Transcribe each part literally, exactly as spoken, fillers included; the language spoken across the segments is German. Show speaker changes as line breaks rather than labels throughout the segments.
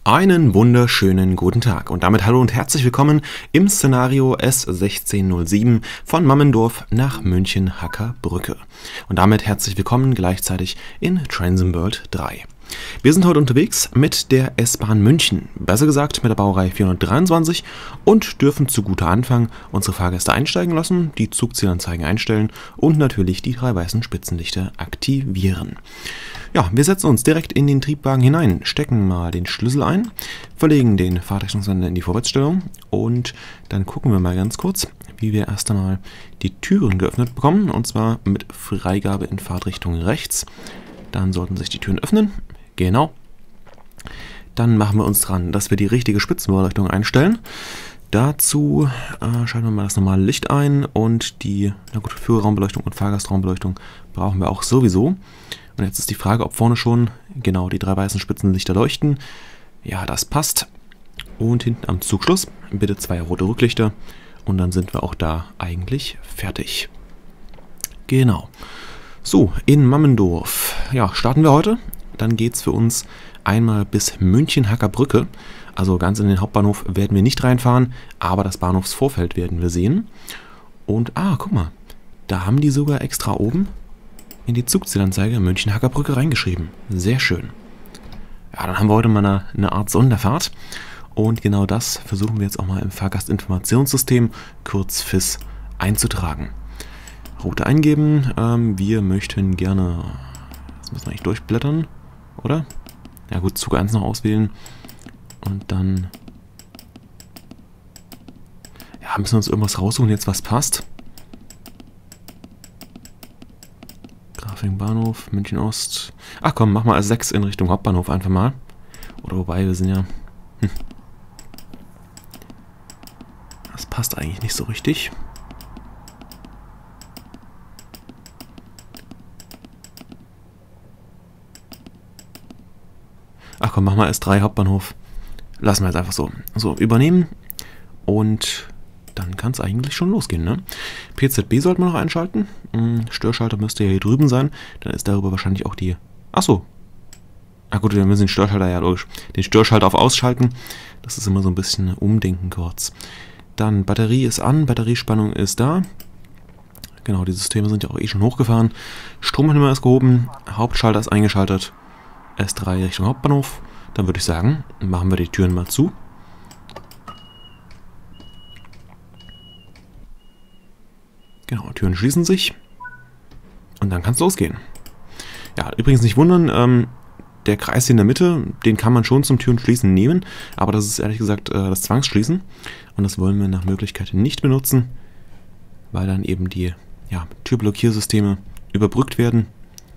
Einen wunderschönen guten Tag und damit hallo und herzlich willkommen im Szenario S sechzehn null sieben von Mammendorf nach München-Hackerbrücke. Und damit herzlich willkommen gleichzeitig in Transom World drei. Wir sind heute unterwegs mit der S-Bahn München, besser gesagt mit der Baureihe vierhundertdreiundzwanzig und dürfen zu guter Anfang unsere Fahrgäste einsteigen lassen, die Zugzielanzeigen einstellen und natürlich die drei weißen Spitzenlichter aktivieren. Ja, wir setzen uns direkt in den Triebwagen hinein, stecken mal den Schlüssel ein, verlegen den Fahrtrichtungssender in die Vorwärtsstellung und dann gucken wir mal ganz kurz, wie wir erst einmal die Türen geöffnet bekommen, und zwar mit Freigabe in Fahrtrichtung rechts. Dann sollten sich die Türen öffnen. Genau. Dann machen wir uns dran, dass wir die richtige Spitzenbeleuchtung einstellen. Dazu äh, schalten wir mal das normale Licht ein und die na gut, Führerraumbeleuchtung und Fahrgastraumbeleuchtung brauchen wir auch sowieso. Und jetzt ist die Frage, ob vorne schon genau die drei weißen Spitzenlichter leuchten. Ja, das passt. Und hinten am Zugschluss bitte zwei rote Rücklichter und dann sind wir auch da eigentlich fertig. Genau. So, in Mammendorf. Ja, starten wir heute. Dann geht es für uns einmal bis München-Hackerbrücke. Also ganz in den Hauptbahnhof werden wir nicht reinfahren, aber das Bahnhofsvorfeld werden wir sehen. Und, ah, guck mal, da haben die sogar extra oben in die Zugzielanzeige München-Hackerbrücke reingeschrieben. Sehr schön. Ja, dann haben wir heute mal eine, eine Art Sonderfahrt. Und genau das versuchen wir jetzt auch mal im Fahrgastinformationssystem, kurz F I S, einzutragen. Route eingeben. Ähm, wir möchten gerne... Jetzt müssen wir eigentlich durchblättern, oder? Ja gut, Zug eins noch auswählen. Und dann... Ja, müssen wir uns irgendwas raussuchen, jetzt was passt. Grafing Bahnhof, München Ost. Ach komm, mach mal als sechs in Richtung Hauptbahnhof einfach mal. Oder wobei, wir sind ja... Hm. Das passt eigentlich nicht so richtig. Ach komm, mach mal S drei Hauptbahnhof. Lassen wir jetzt einfach so. So, übernehmen. Und dann kann es eigentlich schon losgehen, ne? P Z B sollten wir noch einschalten. Hm, Störschalter müsste ja hier drüben sein. Dann ist darüber wahrscheinlich auch die... Achso. Ach gut, wir müssen den Störschalter, ja logisch. Den Störschalter auf Ausschalten. Das ist immer so ein bisschen Umdenken kurz. Dann Batterie ist an, Batteriespannung ist da. Genau, die Systeme sind ja auch eh schon hochgefahren. Stromhimmel ist gehoben, Hauptschalter ist eingeschaltet. S drei Richtung Hauptbahnhof. Dann würde ich sagen, machen wir die Türen mal zu. Genau, Türen schließen sich. Und dann kann es losgehen. Ja, übrigens nicht wundern, ähm, der Kreis hier in der Mitte, den kann man schon zum Türen schließen nehmen. Aber das ist ehrlich gesagt äh, das Zwangsschließen. Und das wollen wir nach Möglichkeit nicht benutzen, weil dann eben die ja, Türblockiersysteme überbrückt werden.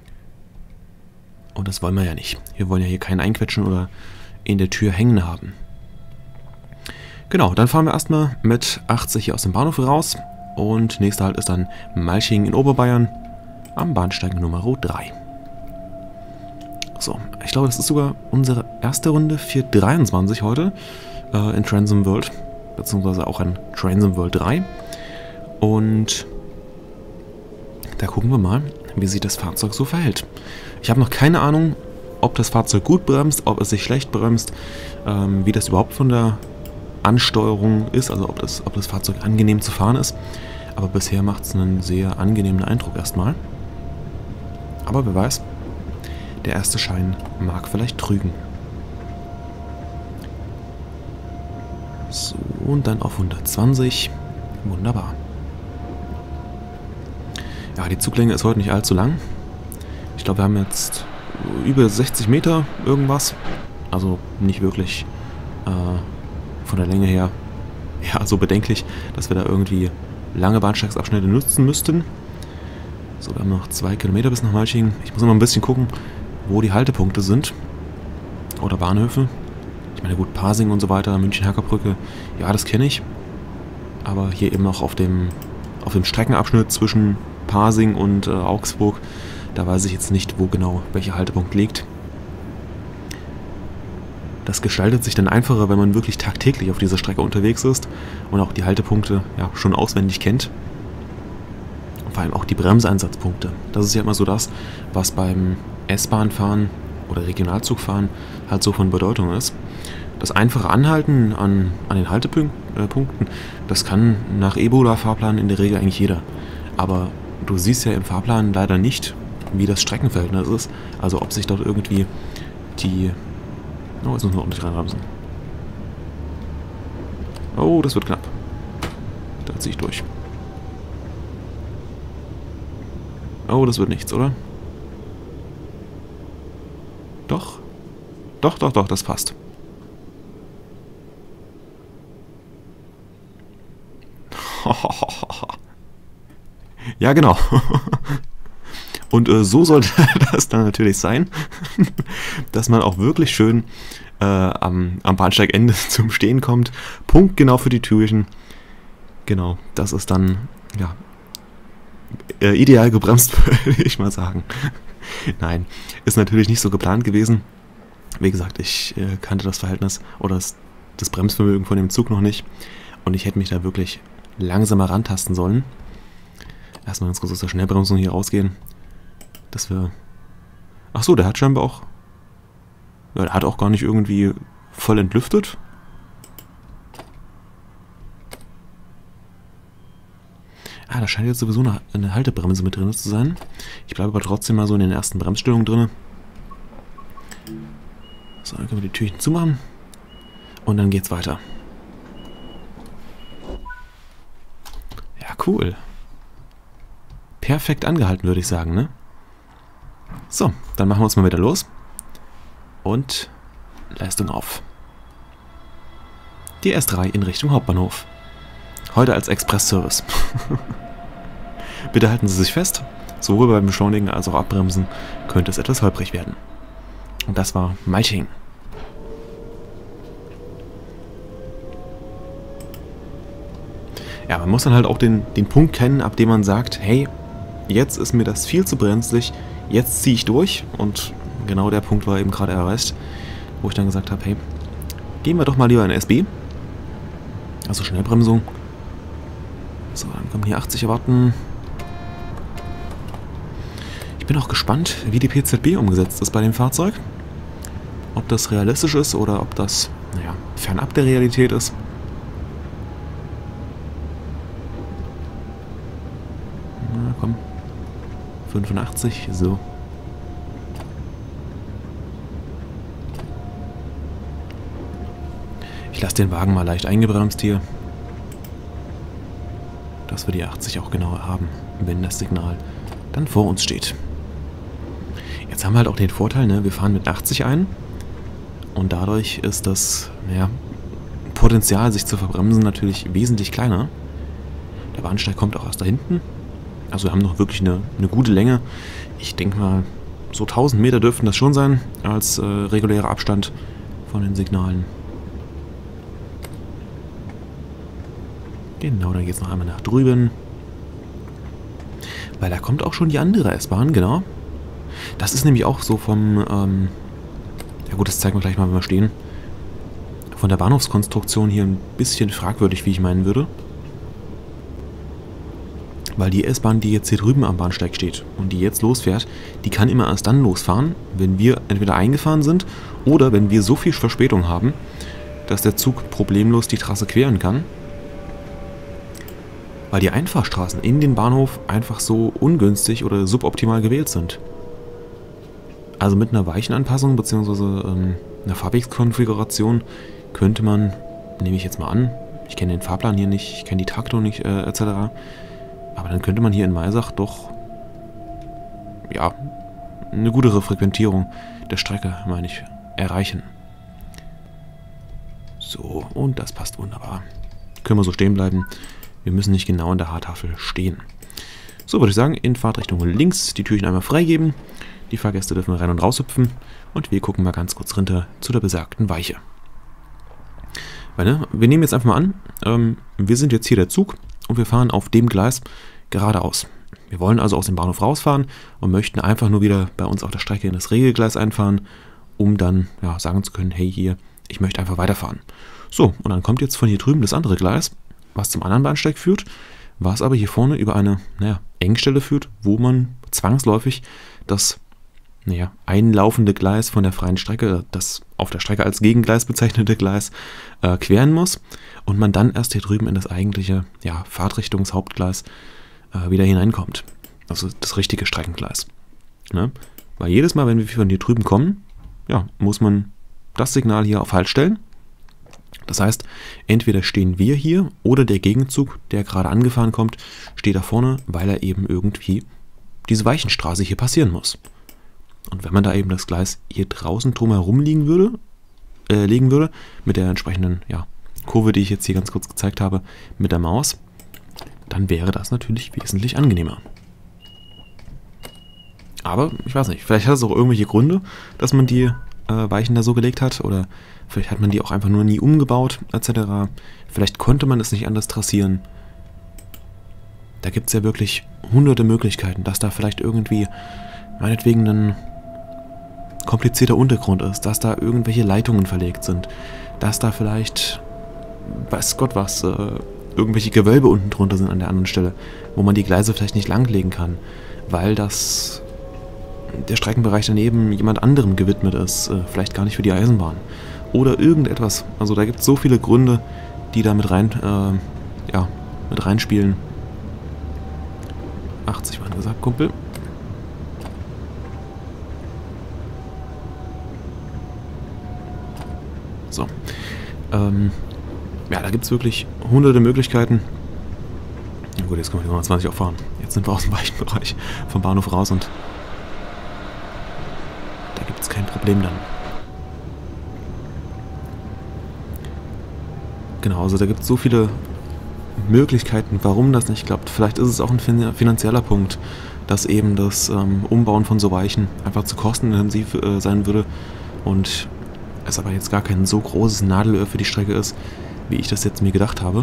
Und das wollen wir ja nicht. Wir wollen ja hier keinen einquetschen oder in der Tür hängen haben. Genau, dann fahren wir erstmal mit achtzig hier aus dem Bahnhof raus. Und nächster Halt ist dann Malching in Oberbayern am Bahnsteig Nummer drei. So, ich glaube, das ist sogar unsere erste Runde vier dreiundzwanzig heute äh, in Transom World. Beziehungsweise auch in Transom World drei. Und da gucken wir mal, wie sich das Fahrzeug so verhält. Ich habe noch keine Ahnung, ob das Fahrzeug gut bremst, ob es sich schlecht bremst, ähm, wie das überhaupt von der Ansteuerung ist, also ob das, ob das Fahrzeug angenehm zu fahren ist. Aber bisher macht es einen sehr angenehmen Eindruck erstmal. Aber wer weiß, der erste Schein mag vielleicht trügen. So, und dann auf hundertzwanzig. Wunderbar. Ja, die Zuglänge ist heute nicht allzu lang. Ich glaube, wir haben jetzt über sechzig Meter irgendwas. Also nicht wirklich äh, von der Länge her ja, so bedenklich, dass wir da irgendwie lange Bahnsteigsabschnitte nutzen müssten. So, wir haben noch zwei Kilometer bis nach Malching. Ich muss immer ein bisschen gucken, wo die Haltepunkte sind. Oder Bahnhöfe. Ich meine, gut, Pasing und so weiter, München-Hackerbrücke, ja, das kenne ich. Aber hier eben auch auf dem, auf dem Streckenabschnitt zwischen Pasing und äh, Augsburg, da weiß ich jetzt nicht, wo genau welcher Haltepunkt liegt. Das gestaltet sich dann einfacher, wenn man wirklich tagtäglich auf dieser Strecke unterwegs ist und auch die Haltepunkte ja, schon auswendig kennt. Und vor allem auch die Bremseinsatzpunkte. Das ist ja immer so das, was beim S-Bahn-Fahren oder Regionalzugfahren halt so von Bedeutung ist. Das einfache Anhalten an, an den Haltepunkten, das kann nach Ebola-Fahrplan in der Regel eigentlich jeder. Aber du siehst ja im Fahrplan leider nicht, wie das Streckenverhältnis ist. Also ob sich dort irgendwie die... Oh, jetzt müssen wir ordentlich reinbremsen. Oh, das wird knapp. Da ziehe ich durch. Oh, das wird nichts, oder? Doch. Doch, doch, doch, das passt. Ja, genau. Und äh, so sollte das dann natürlich sein, dass man auch wirklich schön äh, am, am Bahnsteigende zum Stehen kommt. Punktgenau für die Türchen. Genau, das ist dann, ja, äh, ideal gebremst, würde ich mal sagen. Nein, ist natürlich nicht so geplant gewesen. Wie gesagt, ich äh, kannte das Verhältnis oder das, das Bremsvermögen von dem Zug noch nicht. Und ich hätte mich da wirklich langsamer rantasten sollen. Erstmal ganz kurz aus der Schnellbremsung hier rausgehen. Dass wir... Ach so, der hat scheinbar auch... Ja, der hat auch gar nicht irgendwie voll entlüftet. Ah, da scheint jetzt sowieso eine, eine Haltebremse mit drin zu sein. Ich bleibe aber trotzdem mal so in den ersten Bremsstellungen drin. So, dann können wir die Türchen zumachen. Und dann geht's weiter. Ja, cool. Perfekt angehalten, würde ich sagen, ne? So, dann machen wir uns mal wieder los. Und Leistung auf. Die S drei in Richtung Hauptbahnhof. Heute als Express-Service. Bitte halten Sie sich fest, sowohl beim Beschleunigen als auch Abbremsen könnte es etwas holprig werden. Und das war Malching. Ja, man muss dann halt auch den, den Punkt kennen, ab dem man sagt, hey, jetzt ist mir das viel zu brenzlig, jetzt ziehe ich durch. Und genau der Punkt war eben gerade erreicht, wo ich dann gesagt habe, hey, gehen wir doch mal lieber in S B. Also Schnellbremsung. So, dann kommen hier achtzig erwarten. Ich bin auch gespannt, wie die P Z B umgesetzt ist bei dem Fahrzeug. Ob das realistisch ist oder ob das, naja, fernab der Realität ist. Na komm. fünfundachtzig, so. Ich lasse den Wagen mal leicht eingebremst hier. Dass wir die achtzig auch genauer haben, wenn das Signal dann vor uns steht. Jetzt haben wir halt auch den Vorteil, ne? Wir fahren mit achtzig ein und dadurch ist das, naja, Potenzial, sich zu verbremsen, natürlich wesentlich kleiner. Der Bahnsteig kommt auch erst da hinten. Also wir haben noch wirklich eine, eine gute Länge. Ich denke mal, so tausend Meter dürften das schon sein, als äh, regulärer Abstand von den Signalen. Genau, dann geht es noch einmal nach drüben. Weil da kommt auch schon die andere S-Bahn, genau. Das ist nämlich auch so vom, ähm, ja gut, das zeigen wir gleich mal, wenn wir stehen. Von der Bahnhofskonstruktion hier ein bisschen fragwürdig, wie ich meinen würde. Weil die S-Bahn, die jetzt hier drüben am Bahnsteig steht und die jetzt losfährt, die kann immer erst dann losfahren, wenn wir entweder eingefahren sind oder wenn wir so viel Verspätung haben, dass der Zug problemlos die Trasse queren kann. Weil die Einfahrstraßen in den Bahnhof einfach so ungünstig oder suboptimal gewählt sind. Also mit einer Weichenanpassung bzw. Ähm, einer Fahrwegskonfiguration könnte man, nehme ich jetzt mal an, ich kenne den Fahrplan hier nicht, ich kenne die Taktung nicht, äh, et cetera. Aber dann könnte man hier in Maisach doch, ja, eine gute Frequentierung der Strecke, meine ich, erreichen. So, und das passt wunderbar. Können wir so stehen bleiben. Wir müssen nicht genau an der Haartafel stehen. So, würde ich sagen, in Fahrtrichtung links die Türchen einmal freigeben. Die Fahrgäste dürfen rein und raus hüpfen. Und wir gucken mal ganz kurz runter zu der besagten Weiche. Weil, ne, wir nehmen jetzt einfach mal an, ähm, wir sind jetzt hier der Zug und wir fahren auf dem Gleis geradeaus. Wir wollen also aus dem Bahnhof rausfahren und möchten einfach nur wieder bei uns auf der Strecke in das Regelgleis einfahren, um dann ja, sagen zu können, hey hier, ich möchte einfach weiterfahren. So, und dann kommt jetzt von hier drüben das andere Gleis, was zum anderen Bahnsteig führt, was aber hier vorne über eine naja, Engstelle führt, wo man zwangsläufig das naja, einlaufende Gleis von der freien Strecke, das auf der Strecke als Gegengleis bezeichnete Gleis, äh, queren muss und man dann erst hier drüben in das eigentliche, ja, Fahrtrichtungshauptgleis äh, wieder hineinkommt. Also das richtige Streckengleis. Ne? Weil jedes Mal, wenn wir von hier drüben kommen, ja, muss man das Signal hier auf Halt stellen. Das heißt, entweder stehen wir hier oder der Gegenzug, der gerade angefahren kommt, steht da vorne, weil er eben irgendwie diese Weichenstraße hier passieren muss. Und wenn man da eben das Gleis hier draußen drumherum liegen würde, äh, legen würde, mit der entsprechenden, ja, Kurve, die ich jetzt hier ganz kurz gezeigt habe, mit der Maus, dann wäre das natürlich wesentlich angenehmer. Aber, ich weiß nicht, vielleicht hat es auch irgendwelche Gründe, dass man die äh, Weichen da so gelegt hat, oder vielleicht hat man die auch einfach nur nie umgebaut, et cetera. Vielleicht konnte man es nicht anders trassieren. Da gibt es ja wirklich hunderte Möglichkeiten, dass da vielleicht irgendwie, meinetwegen, ein komplizierter Untergrund ist, dass da irgendwelche Leitungen verlegt sind, dass da vielleicht, weiß Gott was, äh, irgendwelche Gewölbe unten drunter sind an der anderen Stelle, wo man die Gleise vielleicht nicht langlegen kann, weil das der Streckenbereich daneben jemand anderem gewidmet ist, äh, vielleicht gar nicht für die Eisenbahn oder irgendetwas. Also da gibt es so viele Gründe, die da mit rein, äh, ja, mit reinspielen. achtzig waren gesagt, Kumpel. So. Ähm, ja, da gibt es wirklich hunderte Möglichkeiten. Ja, gut, jetzt können wir die hundertzwanzig auch fahren. Jetzt sind wir aus dem Weichenbereich vom Bahnhof raus und da gibt es kein Problem dann. Genau, also da gibt es so viele Möglichkeiten, warum das nicht klappt. Vielleicht ist es auch ein finanzieller Punkt, dass eben das ähm, Umbauen von so Weichen einfach zu kostenintensiv äh, sein würde und es aber jetzt gar kein so großes Nadelöhr für die Strecke ist, wie ich das jetzt mir gedacht habe.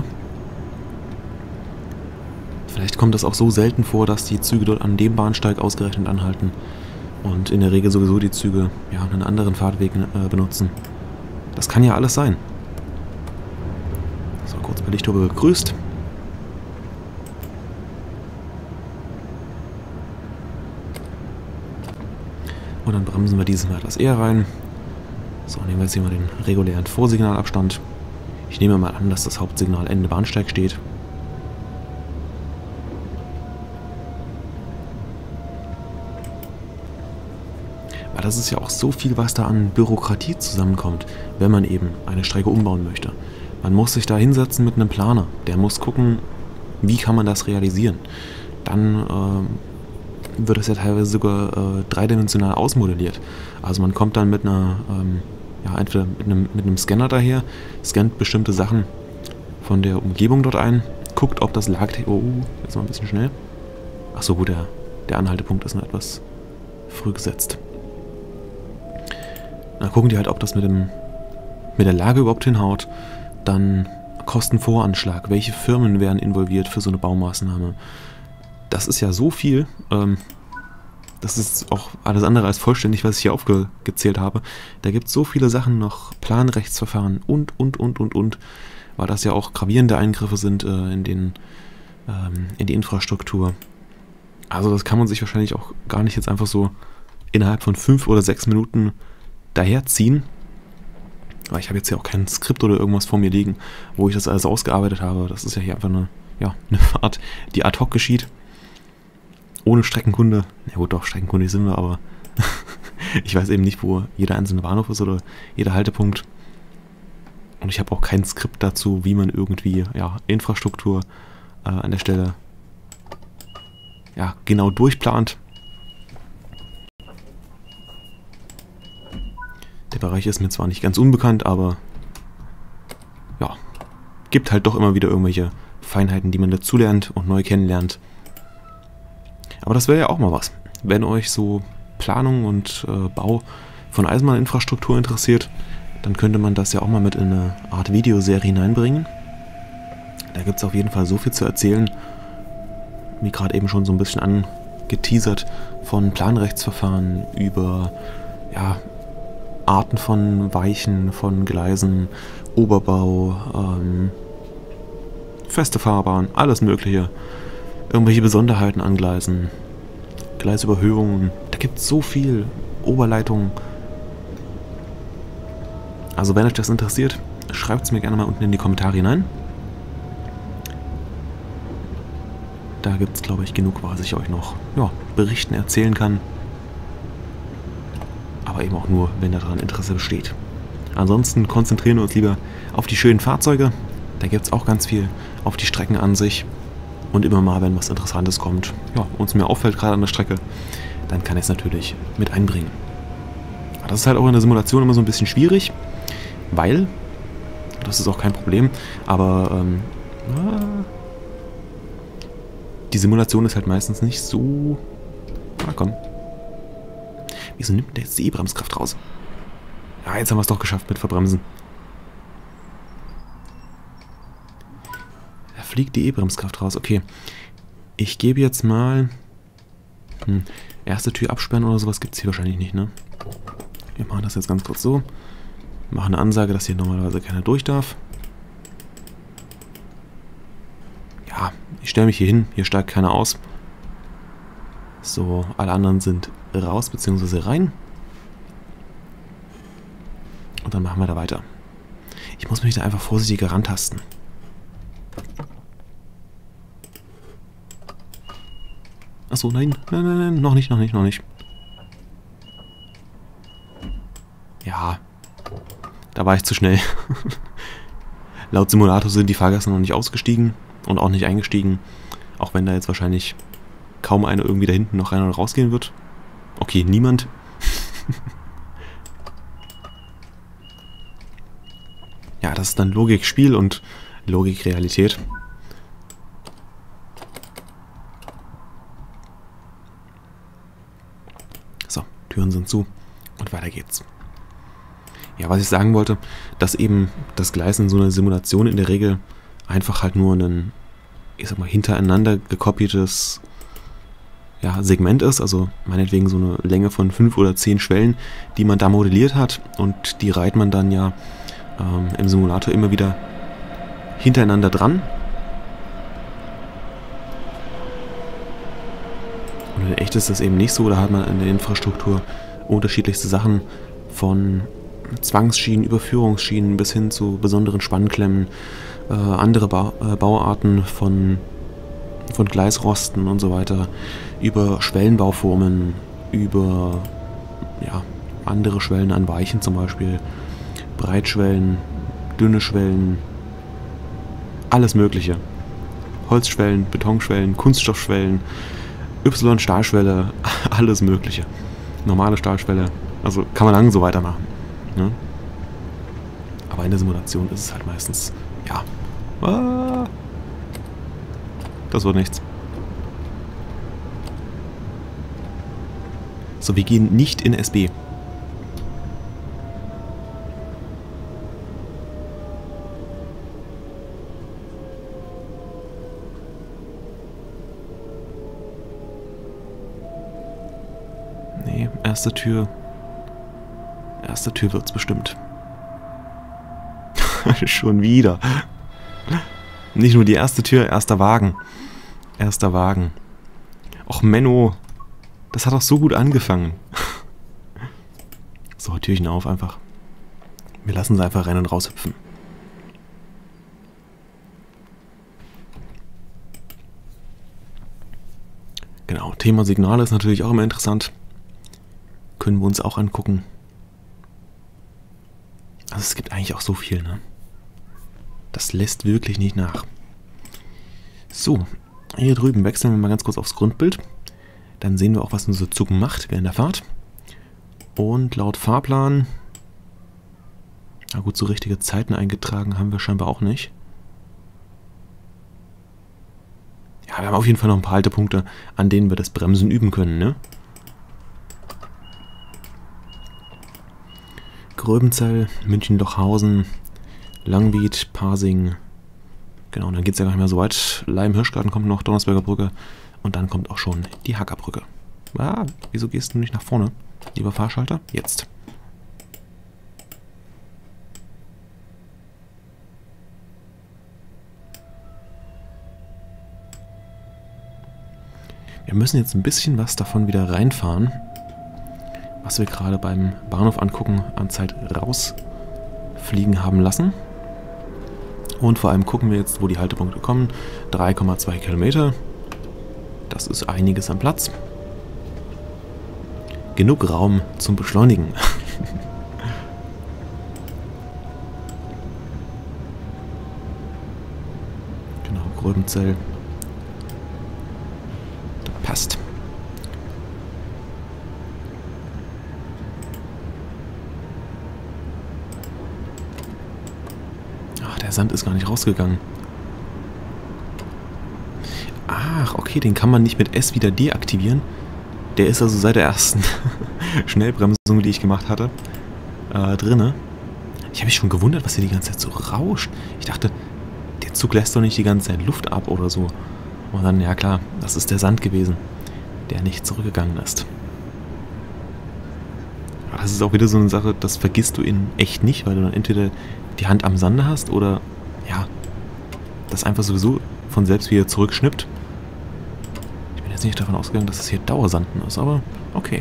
Vielleicht kommt es auch so selten vor, dass die Züge dort an dem Bahnsteig ausgerechnet anhalten und in der Regel sowieso die Züge ja einen anderen Fahrtweg äh, benutzen. Das kann ja alles sein. So, kurz bei Lichthupe begrüßt. Und dann bremsen wir dieses Mal etwas eher rein. So, nehmen wir jetzt hier mal den regulären Vorsignalabstand. Ich nehme mal an, dass das Hauptsignal Ende Bahnsteig steht. Weil das ist ja auch so viel, was da an Bürokratie zusammenkommt, wenn man eben eine Strecke umbauen möchte. Man muss sich da hinsetzen mit einem Planer. Der muss gucken, wie kann man das realisieren. Dann ähm, wird es ja teilweise sogar äh, dreidimensional ausmodelliert. Also man kommt dann mit einer... Ähm, ja, entweder mit einem, mit einem Scanner daher, scannt bestimmte Sachen von der Umgebung dort ein, guckt, ob das Lag... Oh, jetzt mal ein bisschen schnell. Achso, gut, der, der Anhaltepunkt ist noch etwas früh gesetzt. Dann gucken die halt, ob das mit, dem, mit der Lage überhaupt hinhaut. Dann Kostenvoranschlag. Welche Firmen werden involviert für so eine Baumaßnahme? Das ist ja so viel... Ähm, Das ist auch alles andere als vollständig, was ich hier aufgezählt habe. Da gibt es so viele Sachen noch, Planrechtsverfahren und, und, und, und, und, weil das ja auch gravierende Eingriffe sind äh, in, den, ähm, in die Infrastruktur. Also das kann man sich wahrscheinlich auch gar nicht jetzt einfach so innerhalb von fünf oder sechs Minuten daherziehen. Aber ich habe jetzt hier auch kein Skript oder irgendwas vor mir liegen, wo ich das alles ausgearbeitet habe. Das ist ja hier einfach eine, ja, eine Fahrt, die ad hoc geschieht. Ohne Streckenkunde. Ja gut, doch, streckenkundig sind wir, aber ich weiß eben nicht, wo jeder einzelne Bahnhof ist oder jeder Haltepunkt. Und ich habe auch kein Skript dazu, wie man irgendwie ja, Infrastruktur äh, an der Stelle ja, genau durchplant. Der Bereich ist mir zwar nicht ganz unbekannt, aber ja, gibt halt doch immer wieder irgendwelche Feinheiten, die man dazulernt und neu kennenlernt. Aber das wäre ja auch mal was, wenn euch so Planung und äh, Bau von Eisenbahninfrastruktur interessiert, dann könnte man das ja auch mal mit in eine Art Videoserie hineinbringen. Da gibt es auf jeden Fall so viel zu erzählen, wie gerade eben schon so ein bisschen angeteasert, von Planrechtsverfahren über ja, Arten von Weichen, von Gleisen, Oberbau, ähm, feste Fahrbahn, alles mögliche. Irgendwelche Besonderheiten an Gleisen, Gleisüberhöhungen. Da gibt es so viel, Oberleitungen. Also wenn euch das interessiert, schreibt es mir gerne mal unten in die Kommentare hinein. Da gibt es, glaube ich, genug, was ich euch noch ja, berichten, erzählen kann. Aber eben auch nur, wenn daran Interesse besteht. Ansonsten konzentrieren wir uns lieber auf die schönen Fahrzeuge. Da gibt es auch ganz viel, auf die Strecken an sich. Und immer mal, wenn was Interessantes kommt, ja, uns mir auffällt gerade an der Strecke, dann kann ich es natürlich mit einbringen. Aber das ist halt auch in der Simulation immer so ein bisschen schwierig, weil, das ist auch kein Problem, aber ähm, die Simulation ist halt meistens nicht so... Ah, komm. Wieso nimmt der jetzt die E-Bremskraft raus? Ja, jetzt haben wir es doch geschafft mit Verbremsen. Da fliegt die E-Bremskraft raus. Okay. Ich gebe jetzt mal... Hm, erste Tür absperren oder sowas gibt es hier wahrscheinlich nicht, ne? Wir machen das jetzt ganz kurz so. Machen eine Ansage, dass hier normalerweise keiner durch darf. Ja, ich stelle mich hier hin. Hier steigt keiner aus. So, alle anderen sind raus bzw. rein. Und dann machen wir da weiter. Ich muss mich da einfach vorsichtiger rantasten. Achso, nein, nein, nein, nein, noch nicht, noch nicht, noch nicht. Ja, da war ich zu schnell. Laut Simulator sind die Fahrgäste noch nicht ausgestiegen und auch nicht eingestiegen. Auch wenn da jetzt wahrscheinlich kaum einer irgendwie da hinten noch rein oder rausgehen wird. Okay, niemand. Ja, das ist dann Logik-Spiel und Logik-Realität. So, Türen sind zu und weiter geht's. Ja, was ich sagen wollte, dass eben das Gleis in so einer Simulation in der Regel einfach halt nur ein, ich sag mal, hintereinander gekopiertes ja, Segment ist, also meinetwegen so eine Länge von fünf oder zehn Schwellen, die man da modelliert hat und die reiht man dann ja ähm, im Simulator immer wieder hintereinander dran. Und in echt ist das eben nicht so, da hat man in der Infrastruktur unterschiedlichste Sachen von Zwangsschienen, Überführungsschienen bis hin zu besonderen Spannklemmen, äh, andere ba äh, Bauarten von, von Gleisrosten und so weiter, über Schwellenbauformen, über ja, andere Schwellen an Weichen zum Beispiel, Breitschwellen, dünne Schwellen, alles mögliche. Holzschwellen, Betonschwellen, Kunststoffschwellen, Y-Stahlschwelle, alles mögliche. Normale Stahlschwelle, also kann man lang so weitermachen. Ne? Aber in der Simulation ist es halt meistens, ja, ah, das wird nichts. So, wir gehen nicht in S B. Nee, erste Tür. Erste Tür wird's bestimmt. Schon wieder. Nicht nur die erste Tür, erster Wagen. Erster Wagen. Och, Menno. Das hat doch so gut angefangen. So, Türchen auf einfach. Wir lassen sie einfach rein und raus hüpfen. Genau, Thema Signale ist natürlich auch immer interessant. Können wir uns auch angucken. Also es gibt eigentlich auch so viel, ne? Das lässt wirklich nicht nach. So, hier drüben wechseln wir mal ganz kurz aufs Grundbild. Dann sehen wir auch, was unser Zug macht während der Fahrt. Und laut Fahrplan... Na gut, so richtige Zeiten eingetragen haben wir scheinbar auch nicht. Ja, wir haben auf jeden Fall noch ein paar Haltepunkte, an denen wir das Bremsen üben können, ne? Gröbenzell, München-Lochhausen, Langwied, Pasing. Genau, und dann geht es ja gar nicht mehr so weit. Leim-Hirschgarten kommt noch, Donnersberger Brücke. Und dann kommt auch schon die Hackerbrücke. Ah, wieso gehst du nicht nach vorne? Lieber Fahrschalter, jetzt. Wir müssen jetzt ein bisschen was davon wieder reinfahren. was wir gerade beim Bahnhof angucken, an Zeit rausfliegen haben lassen. Und vor allem gucken wir jetzt, wo die Haltepunkte kommen. drei Komma zwei Kilometer. Das ist einiges an Platz. Genug Raum zum Beschleunigen. Genau, Gröbenzell. Das passt. Ach, der Sand ist gar nicht rausgegangen. Ach, okay, den kann man nicht mit S wieder deaktivieren. Der ist also seit der ersten Schnellbremsung, die ich gemacht hatte, äh, drinne. Ich habe mich schon gewundert, was hier die ganze Zeit so rauscht. Ich dachte, der Zug lässt doch nicht die ganze Zeit Luft ab oder so. Und dann, ja klar, das ist der Sand gewesen, der nicht zurückgegangen ist. Aber das ist auch wieder so eine Sache, das vergisst du in echt nicht, weil du dann entweder die Hand am Sande hast oder, ja, das einfach sowieso von selbst wieder zurückschnippt. Ich bin jetzt nicht davon ausgegangen, dass es hier Dauersanden ist, aber okay.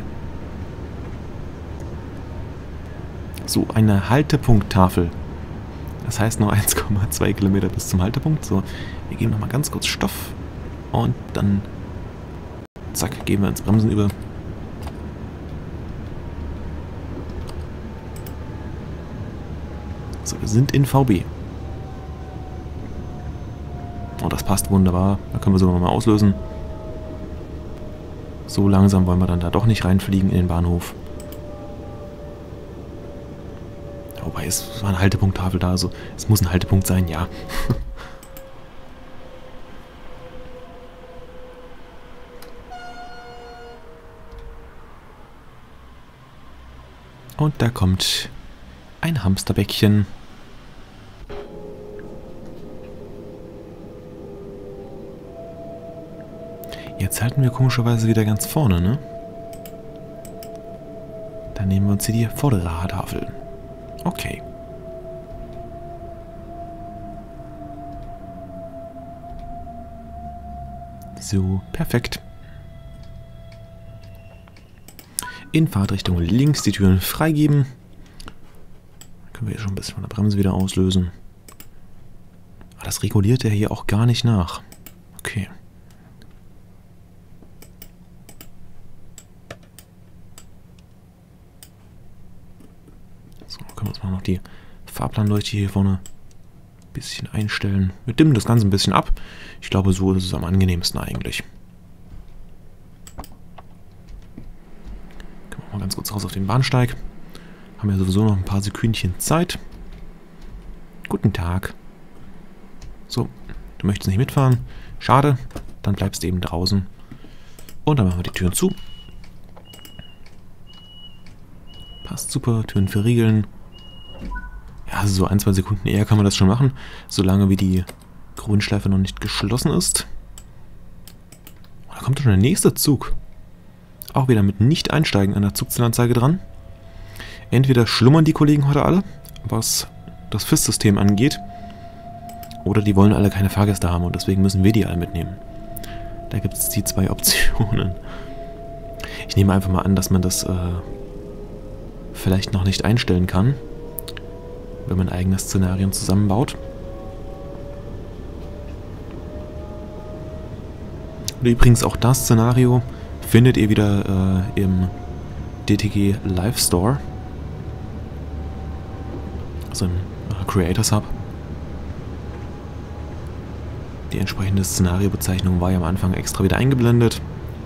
So, eine Haltepunkttafel. Das heißt noch eins Komma zwei Kilometer bis zum Haltepunkt. So, wir geben nochmal ganz kurz Stoff. Und dann, zack, gehen wir ins Bremsen über. So, wir sind in V B. Und das passt wunderbar. Da können wir sogar nochmal auslösen. So langsam wollen wir dann da doch nicht reinfliegen in den Bahnhof. Wobei, es war eine Haltepunkttafel da, also es muss ein Haltepunkt sein, ja. Und da kommt ein Hamsterbäckchen. Jetzt halten wir komischerweise wieder ganz vorne, ne? Dann nehmen wir uns hier die vordere Tafel. Okay. So, perfekt. In Fahrtrichtung links die Türen freigeben. Dann können wir hier schon ein bisschen von der Bremse wieder auslösen. Aber das reguliert er hier auch gar nicht nach. Okay. So, können wir uns mal noch die Fahrplanleuchte hier vorne ein bisschen einstellen. Wir dimmen das Ganze ein bisschen ab. Ich glaube, so ist es am angenehmsten eigentlich. Können wir mal ganz kurz raus auf den Bahnsteig. Haben ja sowieso noch ein paar Sekündchen Zeit. Guten Tag. So, du möchtest nicht mitfahren. Schade, dann bleibst du eben draußen. Und dann machen wir die Türen zu. Passt super, Türen verriegeln. Ja, also so ein, zwei Sekunden eher kann man das schon machen, solange wie die Grünschleife noch nicht geschlossen ist. Oh, da kommt schon der nächste Zug. Auch wieder mit Nicht-Einsteigen an der Zugzählanzeige dran. Entweder schlummern die Kollegen heute alle, was das F I S-System angeht, oder die wollen alle keine Fahrgäste haben und deswegen müssen wir die alle mitnehmen. Da gibt es die zwei Optionen. Ich nehme einfach mal an, dass man das äh, vielleicht noch nicht einstellen kann, wenn man eigene Szenarien zusammenbaut. Und übrigens auch das Szenario findet ihr wieder äh, im D T G Live Store, also im äh, Creators Hub. Die entsprechende Szenariobezeichnung war ja am Anfang extra wieder eingeblendet.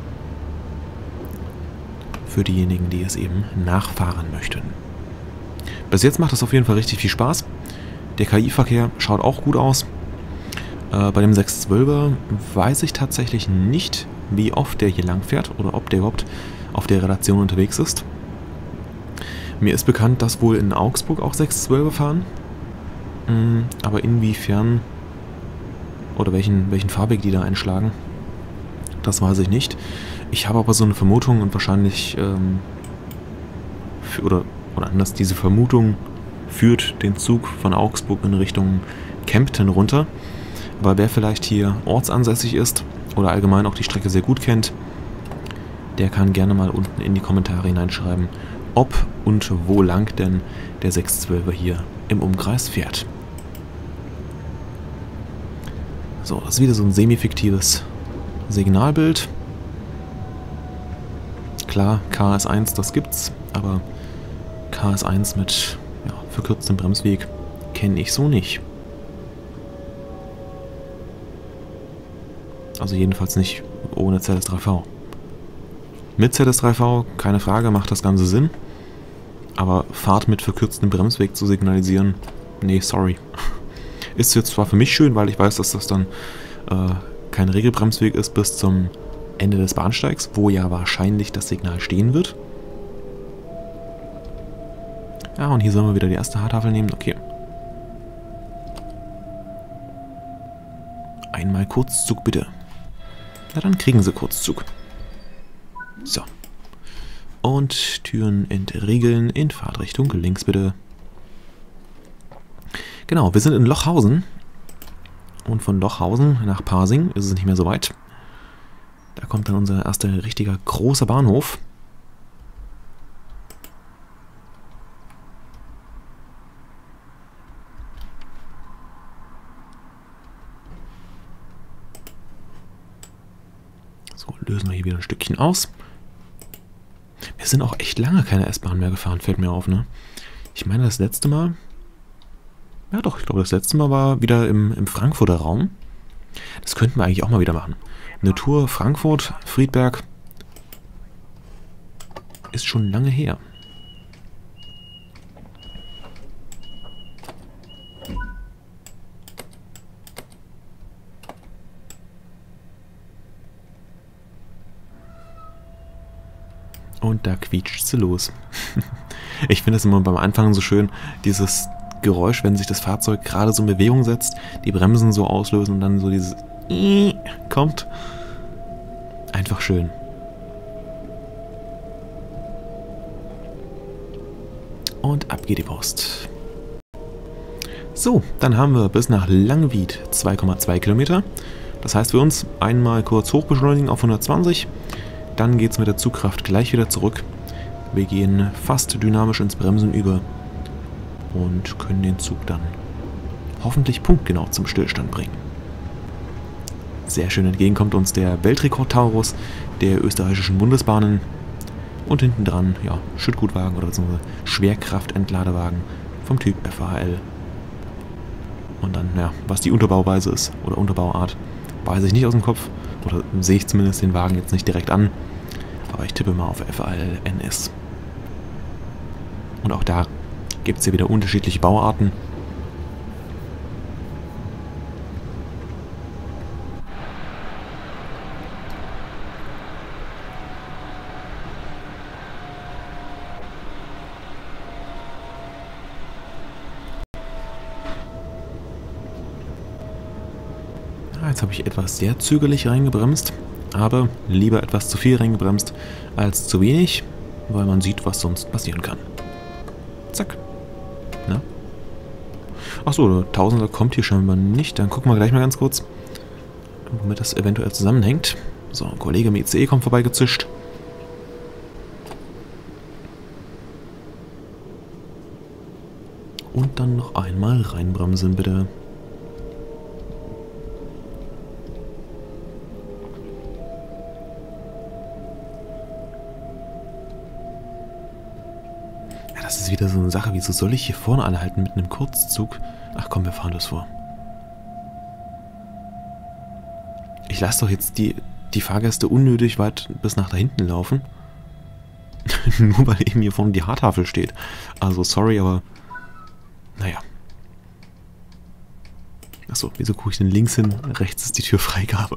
Für diejenigen, die es eben nachfahren möchten. Bis jetzt macht das auf jeden Fall richtig viel Spaß. Der K I-Verkehr schaut auch gut aus. Äh, bei dem sechs zwölfer weiß ich tatsächlich nicht, wie oft der hier lang fährt oder ob der überhaupt auf der Relation unterwegs ist. Mir ist bekannt, dass wohl in Augsburg auch sechs zwölfer fahren. Mhm, aber inwiefern oder welchen, welchen Fahrweg die da einschlagen, das weiß ich nicht. Ich habe aber so eine Vermutung und wahrscheinlich, ähm, für, oder, oder anders, diese Vermutung führt den Zug von Augsburg in Richtung Kempten runter. Aber wer vielleicht hier ortsansässig ist oder allgemein auch die Strecke sehr gut kennt, der kann gerne mal unten in die Kommentare hineinschreiben, ob und wo lang denn der sechs zwölfer hier im Umkreis fährt. So, das ist wieder so ein semi-fiktives Signalbild. Klar, K S eins, das gibt's, aber K S eins mit ja, verkürztem Bremsweg kenne ich so nicht. Also jedenfalls nicht ohne Z S drei V. Mit Z S drei V, keine Frage, macht das Ganze Sinn. Aber Fahrt mit verkürztem Bremsweg zu signalisieren, nee, sorry. Ist jetzt zwar für mich schön, weil ich weiß, dass das dann äh, kein Regelbremsweg ist bis zum Ende des Bahnsteigs, wo ja wahrscheinlich das Signal stehen wird. Ja, und hier sollen wir wieder die erste Haartafel nehmen, okay. Einmal Kurzzug bitte. Na dann kriegen Sie Kurzzug. So. Und Türen entriegeln in Fahrtrichtung links bitte. Genau, wir sind in Lochhausen. Und von Lochhausen nach Pasing ist es nicht mehr so weit. Da kommt dann unser erster richtiger großer Bahnhof. So, lösen wir hier wieder ein Stückchen aus. Wir sind auch echt lange keine S-Bahn mehr gefahren, fällt mir auf, ne? Ich meine, das letzte Mal... Ja doch, ich glaube, das letzte Mal war wieder im, im Frankfurter Raum. Das könnten wir eigentlich auch mal wieder machen. Eine Tour Frankfurt, Friedberg ist schon lange her. Und da quietscht sie los. Ich finde es immer beim Anfang so schön, dieses Geräusch, wenn sich das Fahrzeug gerade so in Bewegung setzt, die Bremsen so auslösen und dann so dieses kommt. Einfach schön. Und ab geht die Post. So, dann haben wir bis nach Langwied zwei Komma zwei Kilometer. Das heißt für uns einmal kurz hochbeschleunigen auf hundertzwanzig. Dann geht es mit der Zugkraft gleich wieder zurück. Wir gehen fast dynamisch ins Bremsen über und können den Zug dann hoffentlich punktgenau zum Stillstand bringen. Sehr schön entgegenkommt uns der Weltrekord-Taurus der österreichischen Bundesbahnen und hinten dran, ja, Schüttgutwagen oder so Schwerkraftentladewagen vom Typ F H L. Und dann, ja, was die Unterbauweise ist oder Unterbauart, weiß ich nicht aus dem Kopf oder sehe ich zumindest den Wagen jetzt nicht direkt an, aber ich tippe mal auf F H L N S. Und auch da gibt es hier wieder unterschiedliche Bauarten. Jetzt habe ich etwas sehr zögerlich reingebremst, aber lieber etwas zu viel reingebremst als zu wenig, weil man sieht, was sonst passieren kann. Zack. Na? Achso, der Tausender kommt hier scheinbar nicht. Dann gucken wir gleich mal ganz kurz, womit das eventuell zusammenhängt. So, ein Kollege im I C E kommt vorbeigezischt. Und dann noch einmal reinbremsen, bitte. Das ist wieder so eine Sache, wieso soll ich hier vorne anhalten mit einem Kurzzug? Ach komm, wir fahren das vor. Ich lasse doch jetzt die, die Fahrgäste unnötig weit bis nach da hinten laufen. Nur weil eben hier vorne die Haartafel steht. Also sorry, aber naja. Achso, wieso gucke ich denn links hin? Rechts ist die Türfreigabe.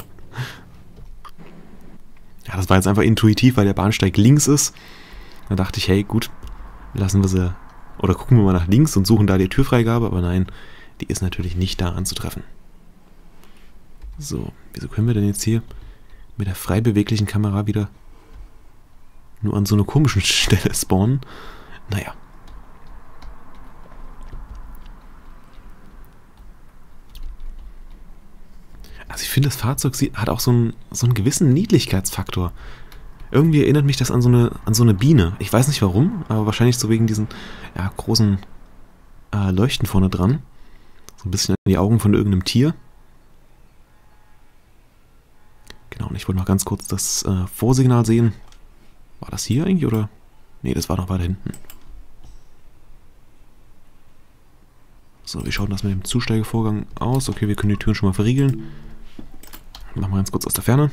Ja, das war jetzt einfach intuitiv, weil der Bahnsteig links ist. Da dachte ich, hey, gut. Lassen wir sie, oder gucken wir mal nach links und suchen da die Türfreigabe, aber nein, die ist natürlich nicht da anzutreffen. So, wieso können wir denn jetzt hier mit der frei beweglichen Kamera wieder nur an so einer komischen Stelle spawnen? Naja. Also ich finde, das Fahrzeug hat auch so einen, so einen gewissen Niedlichkeitsfaktor. Irgendwie erinnert mich das an so eine, an so eine Biene. Ich weiß nicht warum, aber wahrscheinlich so wegen diesen ja, großen äh, Leuchten vorne dran. So ein bisschen in die Augen von irgendeinem Tier. Genau, und ich wollte noch ganz kurz das äh, Vorsignal sehen. War das hier eigentlich, oder? Nee, das war noch weiter hinten. So, wie schaut das mit dem Zusteigevorgang aus? Okay, wir können die Türen schon mal verriegeln. Machen wir ganz kurz aus der Ferne.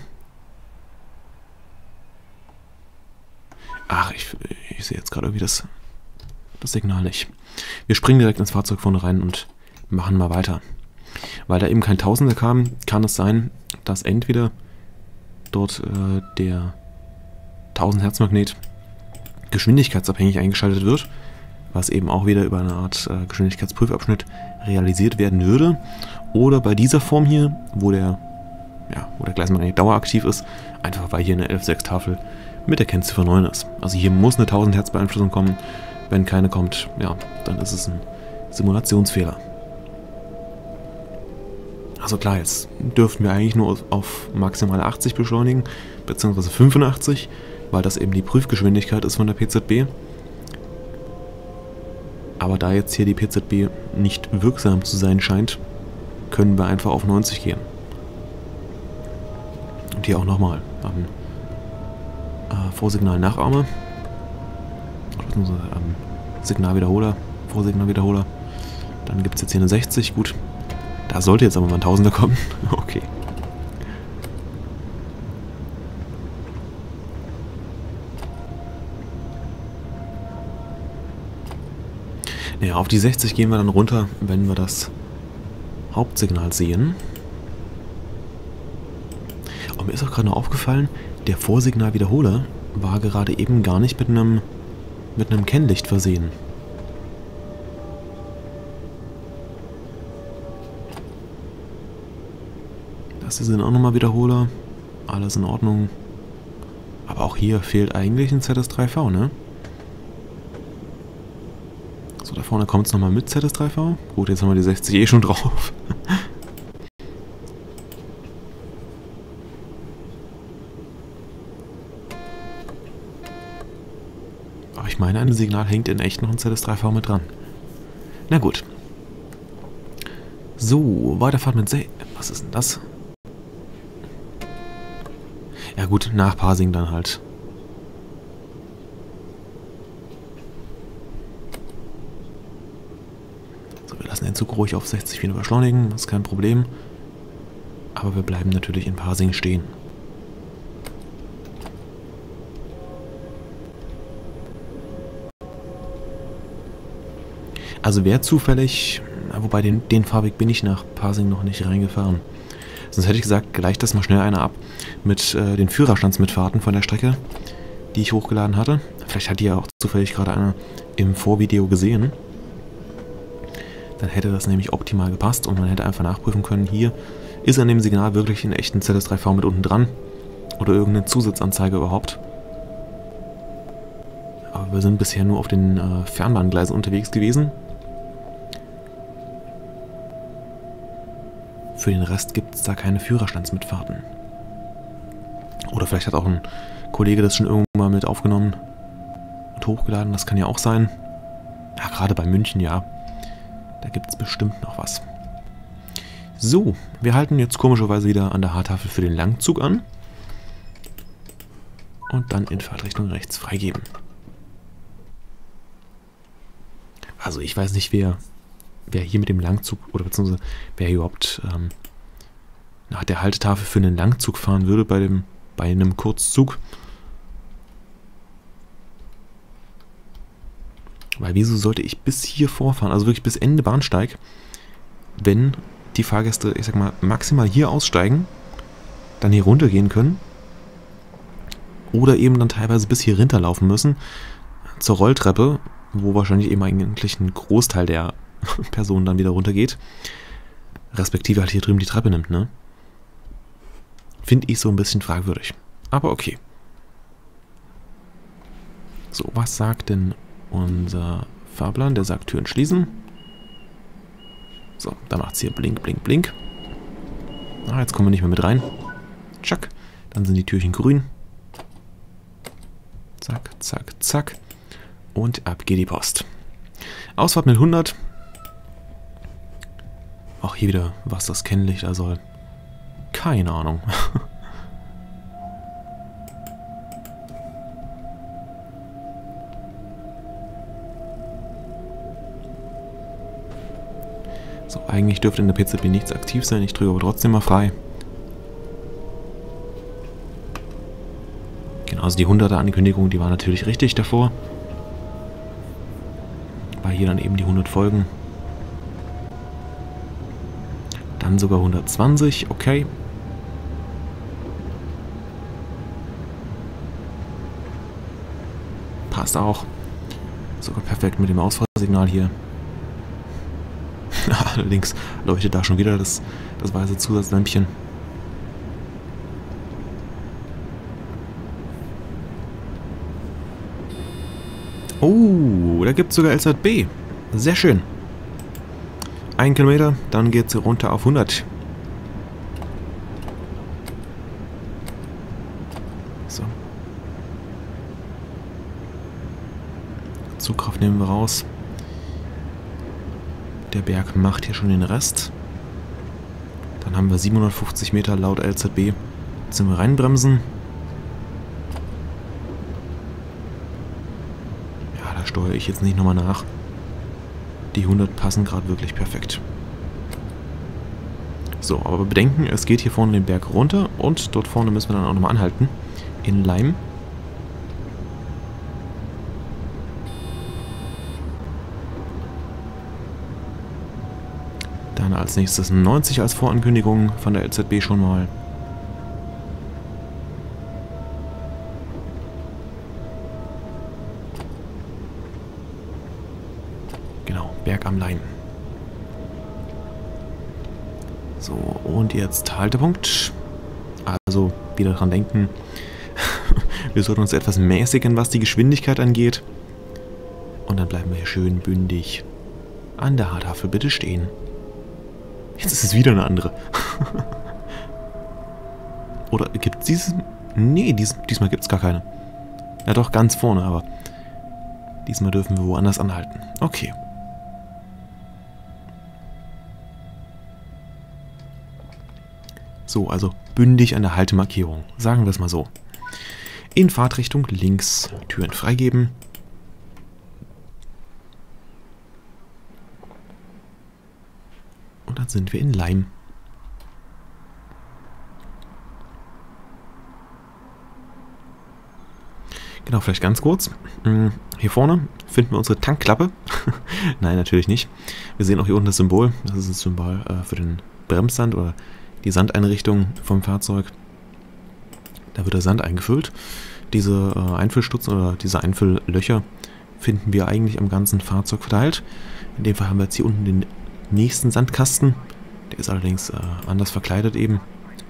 Ach, ich, ich sehe jetzt gerade irgendwie das, das Signal nicht. Wir springen direkt ins Fahrzeug vorne rein und machen mal weiter. Weil da eben kein Tausender kam, kann es sein, dass entweder dort äh, der tausend Hertz Magnet geschwindigkeitsabhängig eingeschaltet wird, was eben auch wieder über eine Art äh, Geschwindigkeitsprüfabschnitt realisiert werden würde. Oder bei dieser Form hier, wo der, ja, wo der Gleismagnet daueraktiv ist, einfach weil hier eine elf Komma sechs Tafel mit der Kennziffer neun ist. Also hier muss eine tausend Hertz Beeinflussung kommen. Wenn keine kommt, ja, dann ist es ein Simulationsfehler. Also klar, jetzt dürften wir eigentlich nur auf maximal achtzig beschleunigen, beziehungsweise fünfundachtzig, weil das eben die Prüfgeschwindigkeit ist von der P Z B. Aber da jetzt hier die P Z B nicht wirksam zu sein scheint, können wir einfach auf neunzig gehen. Und hier auch nochmal am äh, Vorsignal-Nachahmer. Oder am Signalwiederholer, Vorsignalwiederholer. Dann gibt es jetzt hier eine sechzig, gut. Da sollte jetzt aber mal ein Tausender kommen. Okay. Ja, auf die sechzig gehen wir dann runter, wenn wir das Hauptsignal sehen. Und mir ist auch gerade noch aufgefallen, der Vorsignalwiederholer war gerade eben gar nicht mit einem mit einem Kennlicht versehen. Das hier sind auch nochmal Wiederholer. Alles in Ordnung. Aber auch hier fehlt eigentlich ein Z S drei V, ne? So, da vorne kommt es nochmal mit Z S drei V. Gut, jetzt haben wir die sechzig eh schon drauf. Aber ich meine, an dem Signal hängt in echt noch ein Z S drei V mit dran. Na gut. So, Weiterfahrt mit Se... Was ist denn das? Ja gut, nach Parsing dann halt. So, wir lassen den Zug ruhig auf sechzig wieder beschleunigen, das ist kein Problem. Aber wir bleiben natürlich in Parsing stehen. Also wäre zufällig, wobei den, den Fahrweg bin ich nach Parsing noch nicht reingefahren. Sonst hätte ich gesagt, gleicht das mal schnell einer ab mit äh, den Führerstandsmitfahrten von der Strecke, die ich hochgeladen hatte. Vielleicht hat die ja auch zufällig gerade einer im Vorvideo gesehen. Dann hätte das nämlich optimal gepasst und man hätte einfach nachprüfen können, hier ist an dem Signal wirklich ein echten Z S drei V mit unten dran oder irgendeine Zusatzanzeige überhaupt. Aber wir sind bisher nur auf den äh, Fernbahngleisen unterwegs gewesen. Für den Rest gibt es da keine Führerstandsmitfahrten. Oder vielleicht hat auch ein Kollege das schon irgendwann mal mit aufgenommen und hochgeladen. Das kann ja auch sein. Ja, gerade bei München, ja. Da gibt es bestimmt noch was. So, wir halten jetzt komischerweise wieder an der H-Tafel für den Langzug an. Und dann in Fahrtrichtung rechts freigeben. Also ich weiß nicht, wer... wer hier mit dem Langzug, oder beziehungsweise wer hier überhaupt ähm, nach der Haltetafel für einen Langzug fahren würde bei dem bei einem Kurzzug. Weil wieso sollte ich bis hier vorfahren, also wirklich bis Ende Bahnsteig, wenn die Fahrgäste, ich sag mal, maximal hier aussteigen, dann hier runtergehen können oder eben dann teilweise bis hier runterlaufen müssen zur Rolltreppe, wo wahrscheinlich eben eigentlich ein Großteil der Person dann wieder runtergeht, respektive halt hier drüben die Treppe nimmt, ne? Finde ich so ein bisschen fragwürdig. Aber okay. So, was sagt denn unser Fahrplan? Der sagt Türen schließen. So, da macht es hier blink, blink, blink. Ah, jetzt kommen wir nicht mehr mit rein. Tschack. Dann sind die Türchen grün. Zack, zack, zack. Und ab geht die Post. Ausfahrt mit hundert. Auch hier wieder, was das Kennlicht da soll. Keine Ahnung. So, eigentlich dürfte in der P Z B nichts aktiv sein. Ich drücke aber trotzdem mal frei. Genau, also die hunderter Ankündigung, die war natürlich richtig davor. Weil hier dann eben die hundert folgen. Dann sogar hundertzwanzig, okay. Passt auch. Sogar perfekt mit dem Ausfahrsignal hier. Allerdings leuchtet da schon wieder das, das weiße Zusatzlämpchen. Oh, da gibt es sogar L Z B. Sehr schön. Ein Kilometer, dann geht es runter auf hundert. So. Zugkraft nehmen wir raus. Der Berg macht hier schon den Rest. Dann haben wir siebenhundertfünfzig Meter laut L Z B. Jetzt sind wir reinbremsen. Ja, da steuere ich jetzt nicht nochmal nach. Die hundert passen gerade wirklich perfekt. So, aber bedenken, es geht hier vorne den Berg runter und dort vorne müssen wir dann auch nochmal anhalten. In Leim. Dann als nächstes neunzig als Vorankündigung von der L Z B schon mal. Genau, Berg am Leim. So, und jetzt Haltepunkt. Also wieder dran denken, wir sollten uns etwas mäßigen, was die Geschwindigkeit angeht. Und dann bleiben wir hier schön bündig an der Haartafel bitte stehen. Jetzt ist es wieder eine andere. Oder gibt es dieses... Nee, dies, diesmal gibt es gar keine. Ja doch, ganz vorne, aber diesmal dürfen wir woanders anhalten. Okay. So, also bündig an der Haltemarkierung. Sagen wir es mal so. In Fahrtrichtung links Türen freigeben. Und dann sind wir in Leim. Genau, vielleicht ganz kurz. Hier vorne finden wir unsere Tankklappe. Nein, natürlich nicht. Wir sehen auch hier unten das Symbol. Das ist das Symbol äh, für den Bremssand oder die Sandeinrichtung vom Fahrzeug. Da wird der Sand eingefüllt. Diese äh, Einfüllstutzen oder diese Einfülllöcher finden wir eigentlich am ganzen Fahrzeug verteilt. In dem Fall haben wir jetzt hier unten den nächsten Sandkasten. Der ist allerdings äh, anders verkleidet eben.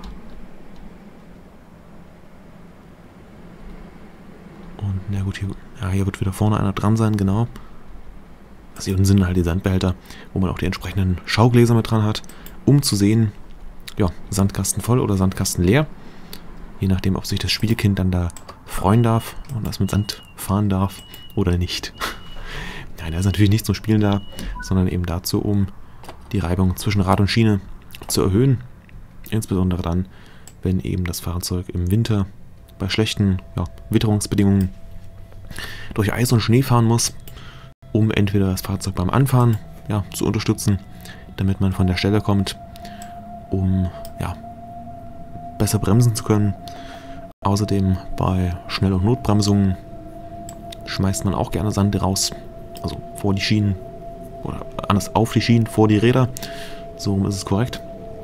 Und na gut, hier, ja, hier wird wieder vorne einer dran sein, genau. Also hier unten sind halt die Sandbehälter, wo man auch die entsprechenden Schaugläser mit dran hat, um zu sehen, ja, Sandkasten voll oder Sandkasten leer. Je nachdem, ob sich das Spielkind dann da freuen darf und das mit Sand fahren darf oder nicht. Nein, da ist natürlich nicht zum Spielen da, sondern eben dazu, um die Reibung zwischen Rad und Schiene zu erhöhen. Insbesondere dann, wenn eben das Fahrzeug im Winter bei schlechten ja, Witterungsbedingungen durch Eis und Schnee fahren muss, um entweder das Fahrzeug beim Anfahren ja, zu unterstützen, damit man von der Stelle kommt, um ja, besser bremsen zu können. Außerdem bei Schnell- und Notbremsungen schmeißt man auch gerne Sand raus, also vor die Schienen oder anders auf die Schienen, vor die Räder. So ist es korrekt.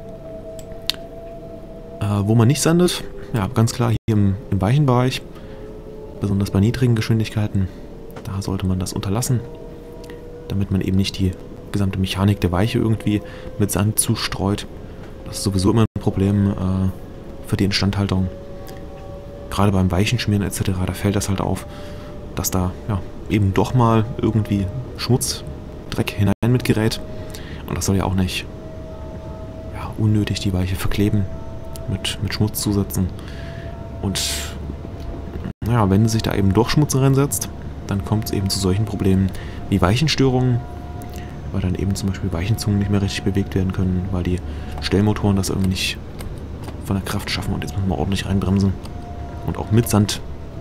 Äh, wo man nicht sandet, ja ganz klar hier im, im weichen Bereich, besonders bei niedrigen Geschwindigkeiten, da sollte man das unterlassen, damit man eben nicht die gesamte Mechanik der Weiche irgendwie mit Sand zustreut. Das ist sowieso immer ein Problem äh, für die Instandhaltung. Gerade beim Weichenschmieren et cetera, da fällt das halt auf, dass da ja, eben doch mal irgendwie Schmutz, Dreck hinein mitgerät. Und das soll ja auch nicht ja, unnötig die Weiche verkleben, mit, mit Schmutzzusätzen. Und naja, wenn sich da eben doch Schmutz reinsetzt, dann kommt es eben zu solchen Problemen wie Weichenstörungen, weil dann eben zum Beispiel Weichenzungen nicht mehr richtig bewegt werden können, weil die Stellmotoren das irgendwie nicht von der Kraft schaffen und jetzt müssen wir ordentlich reinbremsen. Und auch mit Sand.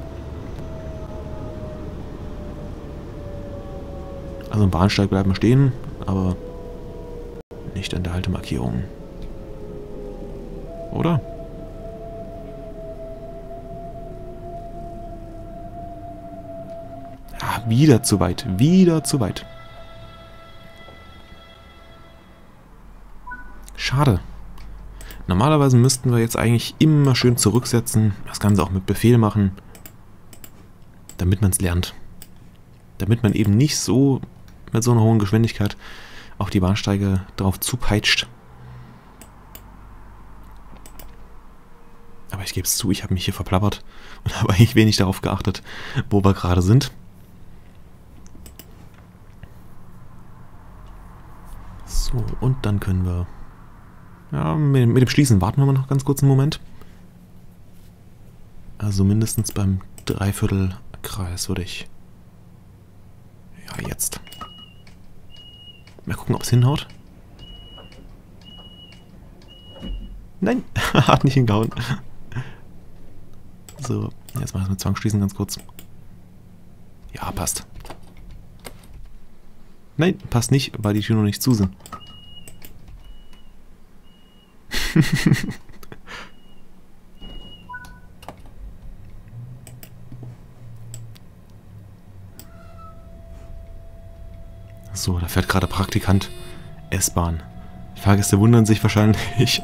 Also im Bahnsteig bleiben wir stehen, aber nicht an der Haltemarkierung. Oder? Ah, wieder zu weit. Wieder zu weit. Schade. Normalerweise müssten wir jetzt eigentlich immer schön zurücksetzen, das Ganze auch mit Befehl machen, damit man es lernt. Damit man eben nicht so mit so einer hohen Geschwindigkeit auch die Bahnsteige drauf zupeitscht. Aber ich gebe es zu, ich habe mich hier verplappert und habe eigentlich wenig darauf geachtet, wo wir gerade sind. So, und dann können wir... Ja, mit, mit dem Schließen warten wir mal noch ganz kurz einen Moment. Also mindestens beim Dreiviertelkreis würde ich... Ja, jetzt. Mal gucken, ob es hinhaut. Nein, hat nicht hingehauen. So, jetzt mal das mit Zwangsschließen ganz kurz. Ja, passt. Nein, passt nicht, weil die Türen noch nicht zu sind. So, da fährt gerade Praktikant S-Bahn. Die Fahrgäste wundern sich wahrscheinlich.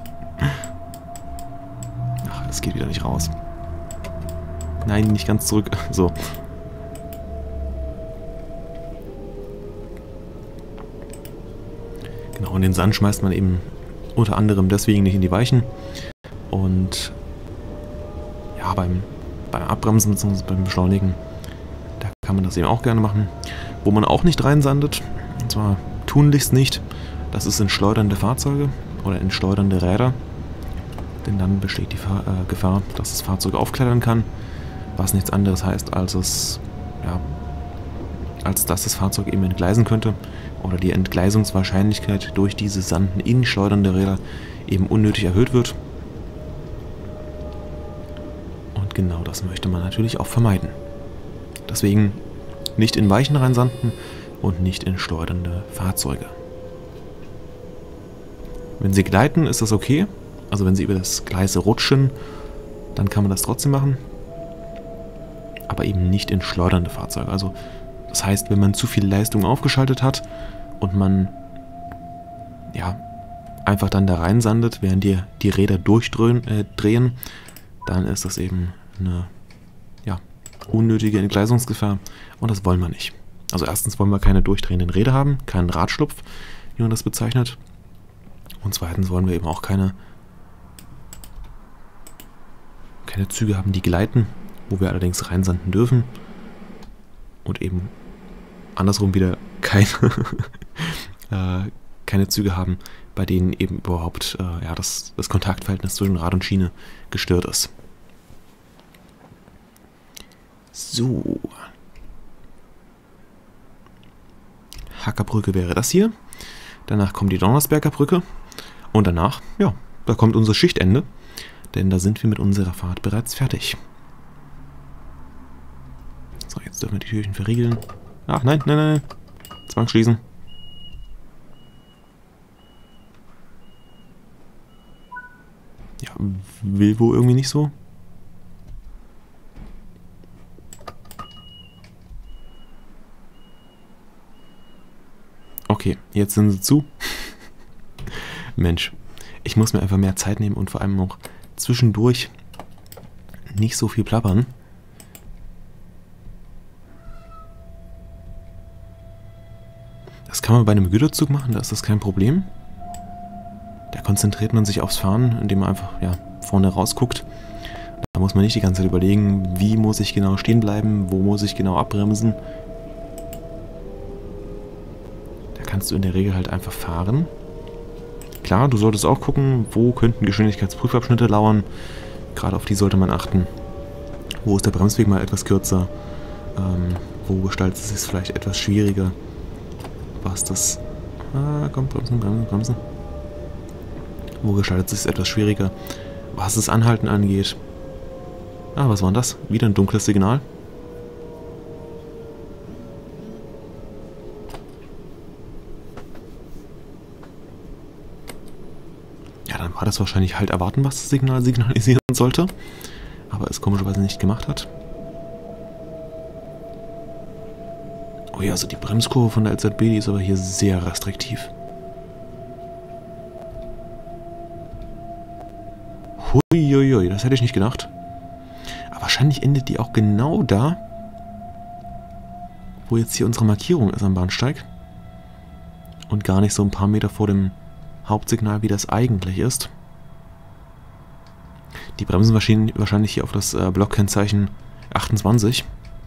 Ach, das geht wieder nicht raus. Nein, nicht ganz zurück. So. Genau, und den Sand schmeißt man eben unter anderem deswegen nicht in die Weichen. Und ja, beim, beim Abbremsen bzw. beim Beschleunigen, da kann man das eben auch gerne machen. Wo man auch nicht reinsandet, und zwar tunlichst nicht, das ist in schleudernde Fahrzeuge oder in schleudernde Räder. Denn dann besteht die Fahr äh, Gefahr, dass das Fahrzeug aufklettern kann, was nichts anderes heißt, als es, ja, als dass das Fahrzeug eben entgleisen könnte oder die Entgleisungswahrscheinlichkeit durch diese Sanden in schleudernde Räder eben unnötig erhöht wird. Und genau das möchte man natürlich auch vermeiden. Deswegen nicht in Weichen reinsanden und nicht in schleudernde Fahrzeuge. Wenn sie gleiten, ist das okay. Also wenn sie über das Gleis rutschen, dann kann man das trotzdem machen. Aber eben nicht in schleudernde Fahrzeuge. Also das heißt, wenn man zu viel Leistung aufgeschaltet hat und man ja einfach dann da reinsandet, während die, die Räder durchdrehen, äh, drehen, dann ist das eben eine ja, unnötige Entgleisungsgefahr und das wollen wir nicht. Also erstens wollen wir keine durchdrehenden Räder haben, keinen Radschlupf, wie man das bezeichnet. Und zweitens wollen wir eben auch keine, keine Züge haben, die gleiten, wo wir allerdings reinsanden dürfen. Und eben andersrum wieder keine, äh, keine Züge haben, bei denen eben überhaupt äh, ja, das, das Kontaktverhältnis zwischen Rad und Schiene gestört ist. So. Hackerbrücke wäre das hier. Danach kommt die Donnersberger Brücke. Und danach, ja, da kommt unser Schichtende. Denn da sind wir mit unserer Fahrt bereits fertig. So, jetzt dürfen wir die Türchen verriegeln. Ach, nein, nein, nein. Zwangsschließen. Ja, will wohl irgendwie nicht so. Okay, jetzt sind sie zu. Mensch, ich muss mir einfach mehr Zeit nehmen und vor allem auch zwischendurch nicht so viel plappern. Das kann man bei einem Güterzug machen, da ist das kein Problem. Da konzentriert man sich aufs Fahren, indem man einfach ja, vorne rausguckt. Da muss man nicht die ganze Zeit überlegen, wie muss ich genau stehen bleiben, wo muss ich genau abbremsen. Da kannst du in der Regel halt einfach fahren. Klar, du solltest auch gucken, wo könnten Geschwindigkeitsprüfabschnitte lauern. Gerade auf die sollte man achten. Wo ist der Bremsweg mal etwas kürzer? Ähm, wo gestaltet es sich vielleicht etwas schwieriger? Was das... Ah, komm, bremsen, bremsen, bremsen. Wo gestaltet es sich etwas schwieriger? Was das Anhalten angeht. Ah, was war denn das? Wieder ein dunkles Signal. Ja, dann war das wahrscheinlich halt erwarten, was das Signal signalisieren sollte. Aber es komischerweise nicht gemacht hat. Oh ja, also die Bremskurve von der L Z B, die ist aber hier sehr restriktiv. Huiuiui, das hätte ich nicht gedacht. Aber wahrscheinlich endet die auch genau da, wo jetzt hier unsere Markierung ist am Bahnsteig. Und gar nicht so ein paar Meter vor dem Hauptsignal, wie das eigentlich ist. Die bremsen wahrscheinlich hier auf das äh, Blockkennzeichen achtundzwanzig.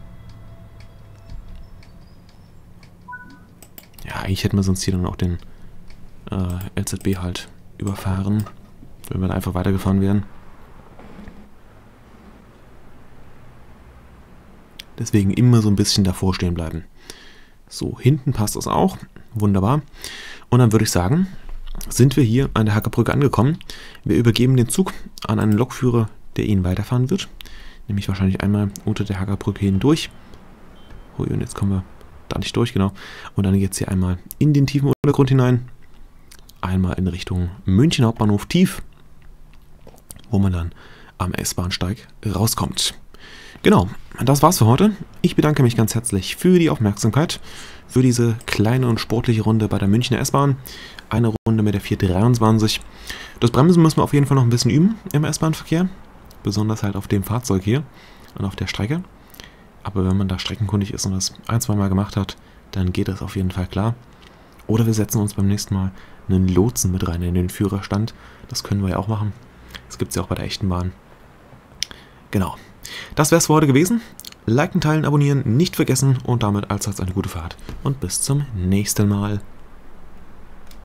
Ja, eigentlich hätten wir sonst hier dann auch den äh, L Z B halt überfahren, wenn wir dann einfach weitergefahren wären. Deswegen immer so ein bisschen davor stehen bleiben. So, hinten passt das auch. Wunderbar. Und dann würde ich sagen, sind wir hier an der Hackerbrücke angekommen. Wir übergeben den Zug an einen Lokführer, der ihn weiterfahren wird. Nämlich wahrscheinlich einmal unter der Hackerbrücke hindurch. Hui, und jetzt kommen wir da nicht durch, genau. Und dann geht es hier einmal in den tiefen Untergrund hinein. Einmal in Richtung München Hauptbahnhof tief, wo man dann am S-Bahnsteig rauskommt. Genau, das war's für heute. Ich bedanke mich ganz herzlich für die Aufmerksamkeit, für diese kleine und sportliche Runde bei der Münchner S-Bahn. Eine Runde mit der vier dreiundzwanzig. Das Bremsen müssen wir auf jeden Fall noch ein bisschen üben im S-Bahn-Verkehr. Besonders halt auf dem Fahrzeug hier und auf der Strecke. Aber wenn man da streckenkundig ist und das ein, zwei Mal gemacht hat, dann geht das auf jeden Fall klar. Oder wir setzen uns beim nächsten Mal einen Lotsen mit rein in den Führerstand. Das können wir ja auch machen. Das gibt es ja auch bei der echten Bahn. Genau. Das wäre es für heute gewesen. Liken, teilen, abonnieren, nicht vergessen und damit allseits eine gute Fahrt und bis zum nächsten Mal.